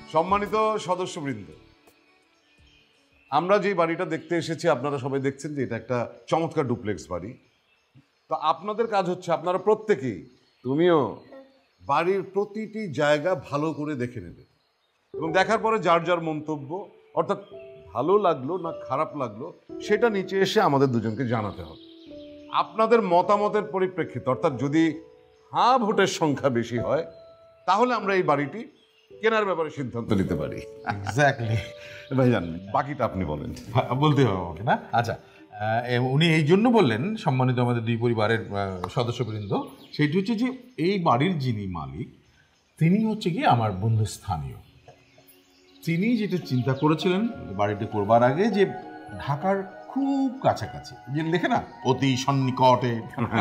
সম্মানিত সদস্যবৃন্দ, আমরা যে বাড়িটা দেখতে এসেছি আপনারা সবাই দেখছেন যে এটা একটা চমৎকার ডুপ্লেক্স বাড়ি। তো আপনাদের কাজ হচ্ছে আপনারা প্রত্যেকেই, তুমিও, বাড়ির প্রতিটি জায়গা ভালো করে দেখে নেবে এবং দেখার পরে যার যার মন্তব্য, অর্থাৎ ভালো লাগলো না খারাপ লাগলো, সেটা নিচে এসে আমাদের দুজনকে জানাতে হবে। আপনাদের মতামতের পরিপ্রেক্ষিতে, অর্থাৎ যদি হ্যাঁ ভোটের সংখ্যা বেশি হয় তাহলে আমরা এই বাড়িটি কেনার ব্যাপারে সিদ্ধান্ত নিতে পারি। এক্স্যাক্টলি ভাইজান, বাকিটা আপনি বলেন। বলতে হবে আমাকে না? আচ্ছা, উনি এই জন্য বললেন, সম্মানিত আমাদের দুই পরিবারের সদস্যবৃন্দ, সেটি হচ্ছে যে এই বাড়ির যিনি মালিক তিনি হচ্ছে কি আমার বন্ধু স্থানীয়। তিনি যেটা চিন্তা করেছিলেন বাড়িটি করবার আগে, যে ঢাকার খুব কাছাকাছি, যে লেখে না অতি সন্নিকটে,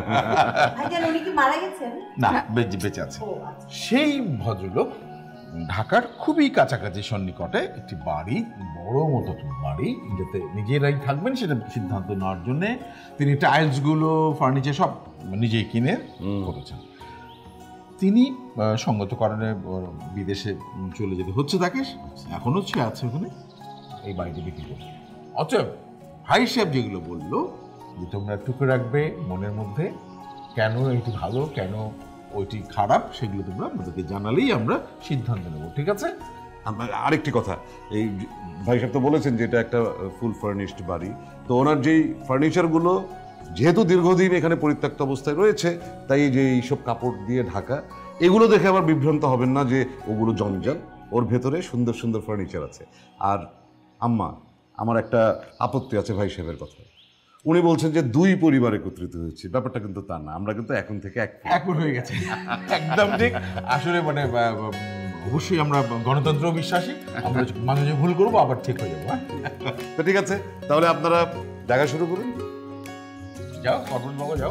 না বেঁচে আছে, সেই ভদ্রলোক ঢাকার খুবই কাছাকাছি সন্নিকটে একটি বাড়ি, বড় মতো বাড়ি, যাতে নিজেরাই থাকবেন সেটা সিদ্ধান্ত নেওয়ার জন্যে তিনি টাইলসগুলো, ফার্নিচার সব নিজেই কিনে করেছেন। তিনি সঙ্গত কারণে বিদেশে চলে যেতে হচ্ছে তাকে, এখনও সে আছে ওখানে, এই বাড়িটি বিক্রি করছে। অতএব ভাই সাহেব যেগুলো বললো যে তোমরা টুকে রাখবে মনের মধ্যে, কেন এটি ভালো কেন ওইটি খারাপ, সেগুলো তোমরা আমাদেরকে জানালেই আমরা সিদ্ধান্ত নেব, ঠিক আছে? আরেকটি কথা, এই ভাই সাহেব তো বলেছেন যে এটা একটা ফুল ফার্নিশড বাড়ি, তো ওনার যেই ফার্নিচারগুলো যেহেতু দীর্ঘদিন এখানে পরিত্যক্ত অবস্থায় রয়েছে, তাই যে এইসব কাপড় দিয়ে ঢাকা, এগুলো দেখে আবার বিভ্রান্ত হবেন না যে ওগুলো জঞ্জাল, ওর ভেতরে সুন্দর সুন্দর ফার্নিচার আছে। আর আম্মা, আমার একটা আপত্তি আছে ভাই সাহেবের কথা। উনি বলছেন যে দুই পরিবার একত্রিত হয়েছে, ব্যাপারটা কিন্তু তা না, আমরা কিন্তু এখন থেকে এক হয়ে গেছে। একদম ঠিক। আসলে মানে অবশ্যই আমরা গণতন্ত্র বিশ্বাসী, আমরা মাঝে মাঝে ভুল করবো, আবার ঠিক হয়ে যাবো। তো ঠিক আছে, তাহলে আপনারা দেখা শুরু করুন। যাও কর্পোরেট বাবু, যাও।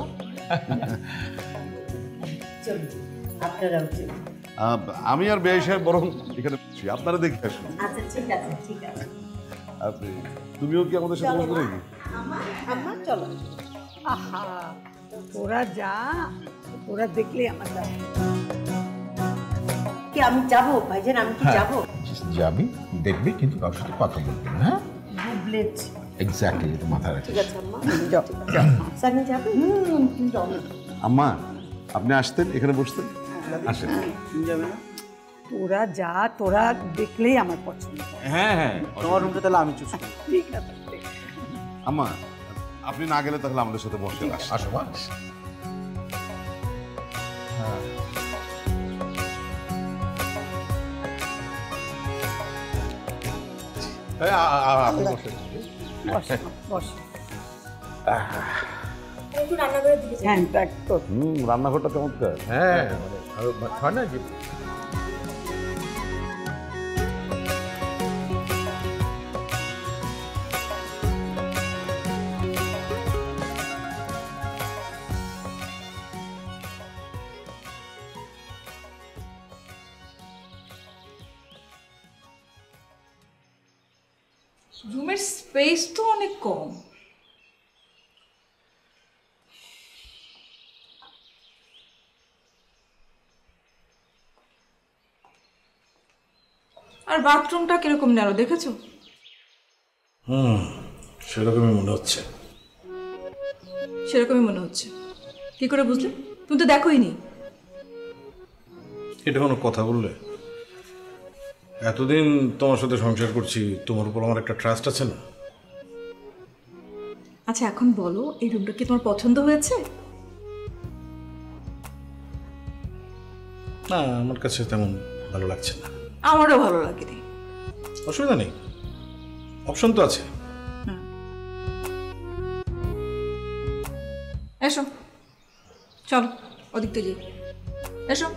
আমি আর বেআই সাহেব বরং এখানে আপনারা দেখে আসুন। আচ্ছা ঠিক আছে, ঠিক আছে। আপনি, তুমিও কি আমাদের সাথে বসবে নাকি? আমার চলো। আহা, তোরা যা, তোরা দেখলে আমার কি আমি যাবো ভাইজান, আমি কি যাবো? যাবি, দেখবি, কিন্তু কারোর সাথে কথা বলবি না। বুবলেট এক্স্যাক্টলি, এটা মাথায় রাখিস। ঠিক আছে আম্মা, যাও সানি যাবে। আম্মা, আপনি আসতেন, এখানে বসতেন, আসেন। যাবে না? তোরা যা, তোরা দেখলেই আমার পছন্দ। হ্যাঁ হ্যাঁ, তোমার রুমটা তাহলে আমি চুজ করি। ঠিক আছে। আম্মা, আপনি না গেলে তাহলে আমাদের সাথে বসেন। আসো মা। আপনি বসেন। রান্নাঘরটা চমৎকার। হ্যাঁ, হয় না যে রুমের স্পেস তো অনেক কম। আর বাথরুমটা কিরকম ন্যারো দেখেছো? সেরকমই মনে হচ্ছে। সেরকমই মনে হচ্ছে? কি করে বুঝলে? তুমি তো দেখোই নি। এটা কোনো কথা বললে? এতদিন তোমার সাথে সংসার করছি, তোমার উপর আমার একটা ট্রাস্ট আছে না? আচ্ছা এখন বলো, এই রুমটা কি তোমার পছন্দ হয়েছে? না, আমার কাছে তেমন ভালো লাগছে না। আমারও ভালো লাগেনি। অসুবিধা নেই, অপশন তো আছে। এসো, চলো ওদিক থেকে যাই। এসো।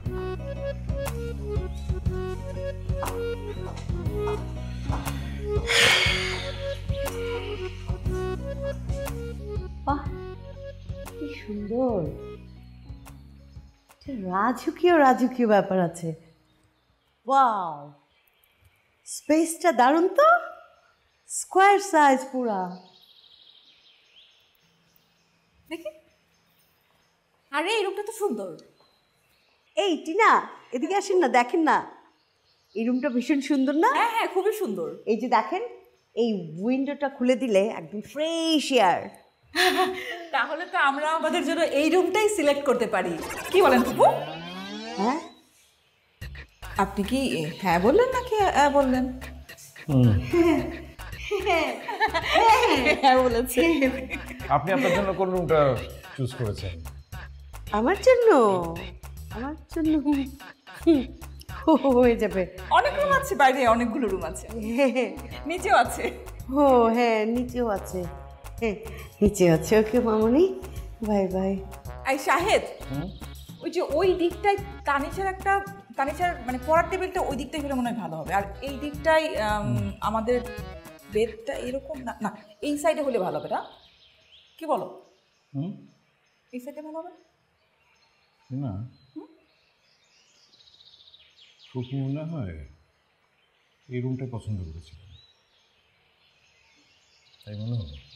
বাহ, কি সুন্দর, রাজকীয় রাজকীয় ব্যাপার আছে। ওয়াও, স্পেসটা দারুণ তো, স্কোয়ার সাইজ পুরা। দেখি, আরে এই রুমটা তো সুন্দর। এই টিনা, এদিকে আসেন না, দেখেন না। এই রুমটা ভীষণ সুন্দর না? হ্যাঁ হ্যাঁ, খুবই সুন্দর। এই যে দেখেন, এই উইন্ডোটা খুলে দিলে একদম ফ্রেশ এয়ার। তাহলে তো আমরা আমাদের জন্য এই রুমটাই সিলেক্ট করতে পারি, কি বলেন ফুপু? হ্যাঁ, আপনি কি হ্যাঁ বললেন নাকি হ্যাঁ বললেন? হ্যাঁ বলেছে। আপনি আপনার জন্য কোন রুমটা চুজ করেছেন? আমার জন্য হয়ে যাবে। অনেক রুম আছে বাইরে, অনেকগুলো রুম আছে, নিচেও আছে। ও হ্যাঁ, নিচেও আছে। হ্যাঁ, নিচে আছে। ওকে মামনি, বাই বাই। এই শাহেদ, ওই যে ওই দিকটায় তানিশার মানে পড়ার টেবিলটা ওই দিকটাই হলে মনে হয় ভালো হবে। আর এই দিকটাই আমাদের বেডটা এরকম না, না এই সাইডে হলে ভালো হবে না? কি বলো? এই সাইডে ভালো হবে না, ফুপু মনে হয় এই রুমটা পছন্দ করেছিল, তাই মনে হয়।